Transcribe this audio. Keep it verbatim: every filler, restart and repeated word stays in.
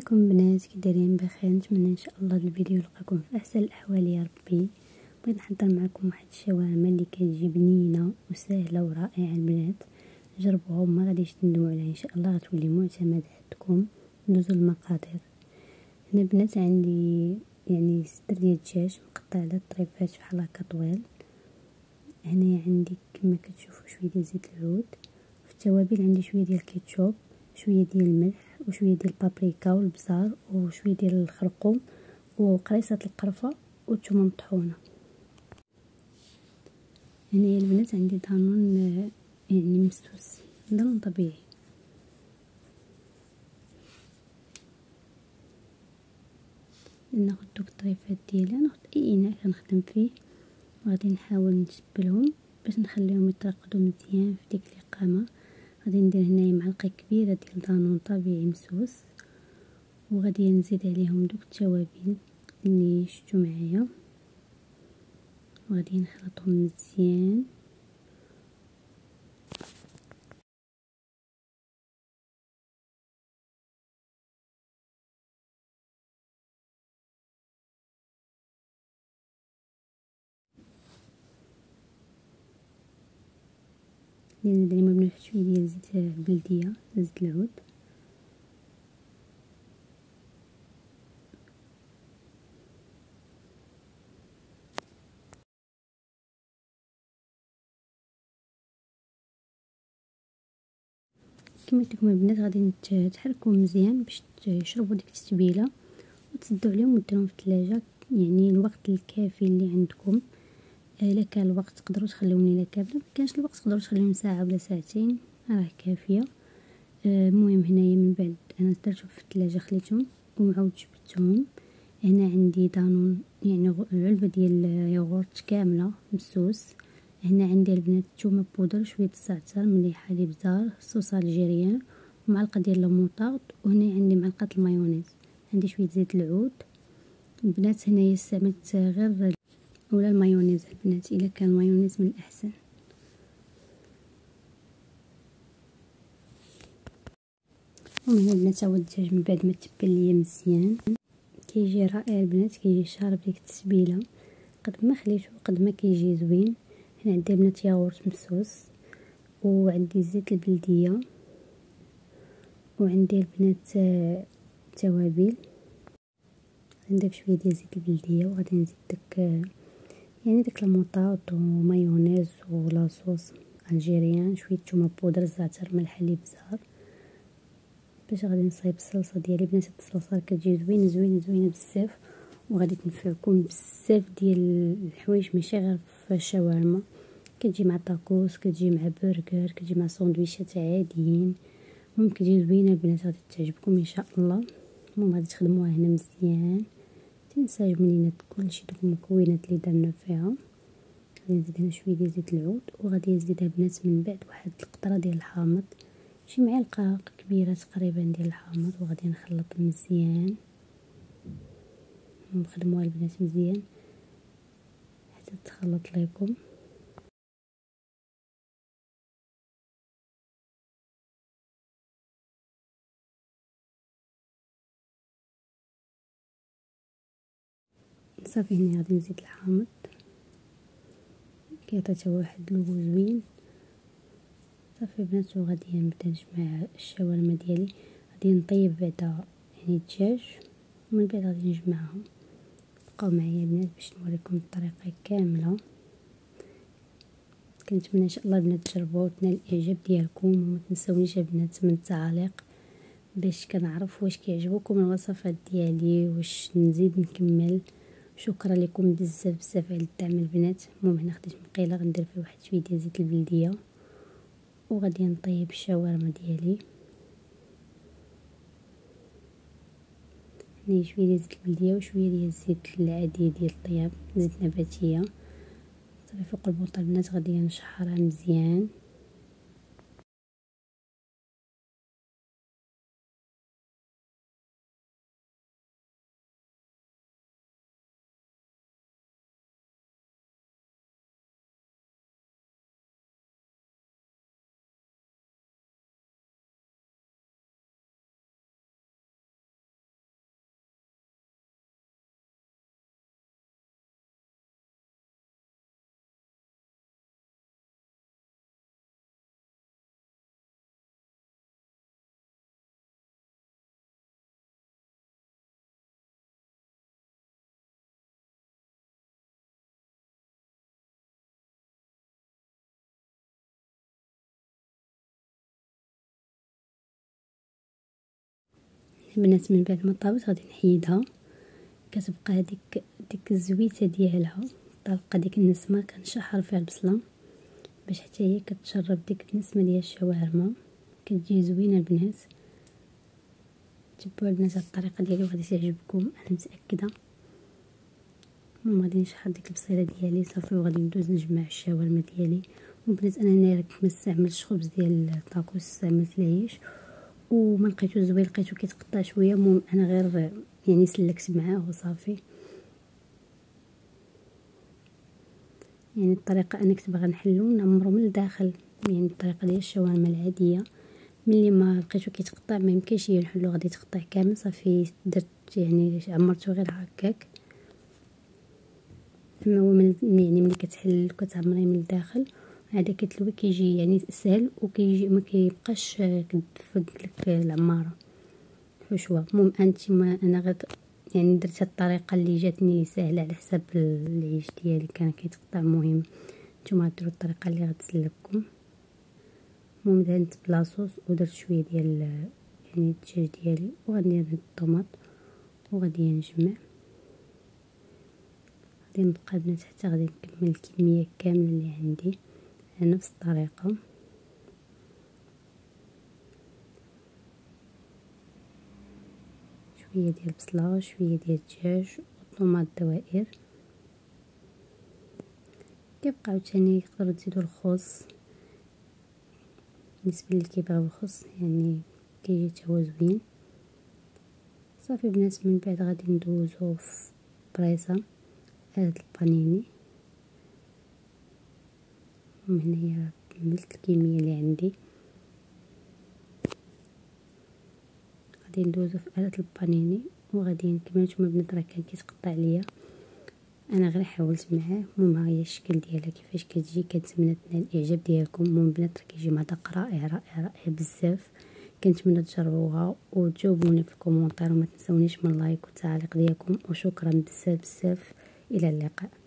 ازيكم بنات؟ كي دايرين؟ بخير؟ نتمنى ان شاء الله الفيديو يلقاكم في احسن الاحوال يا ربي. بغيت نحضر معكم واحد الشاورما اللي كتجي بنينه وسهله ورائعه البنات، جربوها وما غاديش تندموا عليها ان شاء الله، غتولي معتمده عندكم. ندوزو المقادير. هنا البنات عندي يعني صدر ديال الدجاج مقطع على طريفات بحال هكا طويل. هنا عندي كما كتشوفوا شويه ديال زيت العود. في التوابل عندي شويه ديال الكيتشوب، شويه ديال الملح وشويه ديال البابريكا والبزار وشويه ديال الخرقوم وقريصه القرفه والثومه مطحونه. هنا البنات عندي دانون يعني مسوس، دانون طبيعي. ناخذ دوك الطريفات ديالها، ناخذ اي اناء كنخدم فيه وغادي نحاول نتبلهم باش نخليهم يترقدوا مزيان في ديك الاقامه. غادي ندير هنايا معلقه كبيره ديال دانون طبيعي مسوس، وغادي نزيد عليهم دوك التوابل اللي شفتوا معايا وغادي نخلطهم مزيان. نزيد عليهم بنفس شويه ديال زيت البلديه، زيت العود. كما قلت لكم البنات غادي تحركوهم مزيان باش يشربوا ديك التتبيله وتسدوا عليهم وديروهم في الثلاجه، يعني الوقت الكافي اللي عندكم. الا كان الوقت تقدروا تخليوهم ليله كامله، ما كانش الوقت تقدروا تخليوهم ساعه ولا ساعتين، راه كافيه. المهم هنايا من بعد انا درتهم في الثلاجه خليتهم ومعاود جبدتهم. هنا عندي دانون يعني علبه ديال ياغورت كامله مسوس. هنا عندي البنات الثومه بودر، شويه الزعتر، مليحه، الابزار، صوص الجيريان، ومعلقه ديال الموطارد. وهنا عندي معلقه المايونيز، عندي شويه زيت العود. البنات هنايا استعملت غير ولا المايونيز البنات، الا كان المايونيز من الاحسن. ومن هنا البنات هو الدجاج من بعد ما تبل ليا مزيان كيجي رائع البنات، كيجي شارب ديك التتبيله قد ما خليته قد ما كيجي زوين. هنا عندي البنات ياغورت مسوس، وعندي زيت البلديه، وعندي البنات توابل. نضيف شويه ديال زيت البلديه وغادي نزيد داك يعني داك الموطارد ومايونيز ولاصوص الجيريان، شويه ثومه بودر، زعتر، ملح، الابزار، باش غادي نصايب الصلصه ديالي. بنات الصلصه كتجي زوينه زوينه زوينه بزاف، وغادي تنفعكم بزاف ديال الحوايج ماشي غير في الشاورما. كتجي مع طاكوس، كتجي مع برجر، كتجي مع سندويشات عاديين. المهم كتجي زوينه البنات، غادي تعجبكم ان شاء الله. المهم غادي تخدموها هنا مزيان، تنساجم لينا كلشي دوك المكونات اللي درنا فيها. غادي نزيد هنا شويه ديال زيت العود، وغادي نزيد البنات من بعد واحد القطره ديال الحامض، شي معلقه كبيره تقريبا ديال الحامض، وغادي نخلط مزيان. نخدموها البنات مزيان حتى تخلط لكم. صافي هنا غادي نزيد الحامض، كيعطي حتى واحد اللون زوين. صافي البنات وغادي نبدا نجمع الشاورما ديالي. غادي نطيب بعدا يعني الدجاج ومن بعد غادي نجمعهم. بقاو معايا البنات باش نوريكم الطريقه كامله. كنتمنى ان شاء الله البنات تجربوها وتنال الاعجاب ديالكم، وما تنساونيش البنات من التعاليق باش كنعرف واش كيعجبوكم الوصفات ديالي، واش نزيد نكمل. شكرا لكم بزاف بزاف على الدعم البنات. المهم هنا خديت مقيله غندير فيه واحد شويه ديال زيت البلديه، وغادي نطيب الشاورما ديالي. هنا شويه ديال زيت البلديه وشويه ديال الزيت العادي ديال الطياب، زيت نباتيه. صافي فوق البوطه البنات غادي نشحرها مزيان. البنات من بعد ما طابت غادي نحيدها، كتبقى هذيك ديك الزويته ديالها الطلقه ديك النسمه كنشحر فيها البصله باش حتى هي كتشرب ديك النسمه ديال الشاورما، كتجي زوينه البنات. تبعوا البنات هاد الطريقه ديالي وغادي تعجبكم انا متاكده. المهم غادي نشحر ديك البصيله ديالي صافي وغادي ندوز نجمع الشاورما ديالي. وبنات انا هنايا ما استعملتش خبز ديال الطاكوس، استعملت العيش وما لقيتو زوين، لقيتو كيتقطع شويه. المهم انا غير يعني سلكت معاه وصافي. يعني الطريقه انا كنت باغا نحلو نعمرو من الداخل، يعني الطريقه ديال الشاورما العاديه. ملي ما لقيتو كيتقطع ما يمكنش نحلو، غادي يتقطع كامل صافي درت يعني عمرته غير هكاك. اما هو من يعني ملي كتحل كتعمريه من الداخل هذا كتلوي كيجي يعني سهل وكيجي ما كيبقاش كتدفق لك العماره حشوه. المهم انتما انا غير يعني درت هاد الطريقه اللي جاتني سهله على حساب العيش ديالي كان كيتقطع. المهم نتوما ديروا الطريقه اللي غتسلككم. المهم دهنت بلاصوص ودرت شويه ديال يعني الدجاج ديالي وغندير الطوماط وغادي نجمع. غادي نبقى البنات حتى غادي نكمل الكميه كامله اللي عندي على نفس الطريقه. شويه ديال البصله شويه ديال الدجاج والطوماط دوائر. كيبقى عاوتاني تقدروا تزيدوا الخس بالنسبه اللي كيبغيو الخس، يعني كيجي حتى هو زوين. صافي بنات من بعد غادي ندوزو في بريصه هاد البانيني. من هنايا كملت الكميه اللي عندي. غادي ندوزو في آلة البانيني وغادي نكمل. نتوما البنات راه كان كيتقطع ليا انا غير حاولت معاه. المهم ها هي الشكل ديالها كيفاش كتجي. كنتمنى تنال الاعجاب ديالكم. المهم البنات راه كيجي مذاق رائع رائع رائع بزاف. كنتمنى تجربوها وتجاوبوني في الكومونتير وما تنسونيش من لايك والتعليق ديالكم. وشكرا بزاف بزاف، الى اللقاء.